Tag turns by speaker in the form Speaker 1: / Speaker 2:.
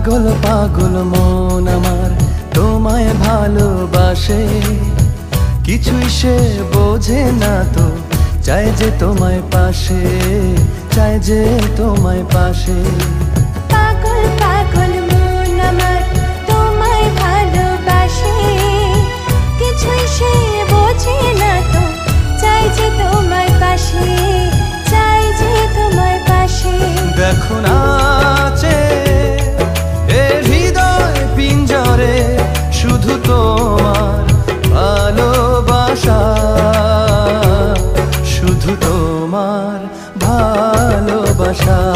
Speaker 1: পাগল পাগল মন আমার তোমায় ভালোবাসে, কিছুই সে বোঝে না তো, চাই যে তোমায় পাশে, চাই যে তোমায় পাশে।
Speaker 2: পাগল পাগল মন আমার তোমায় ভালোবাসে, কিছুই সে বোঝে না তো, চাই যে তোমায় পাশে, চাই যে তোমায় পাশে।
Speaker 1: দেখো নাচে এ হৃদয় পিঞ্জরে, শুধু তোমার ভালোবাসা, শুধু তোমার ভালোবাসা।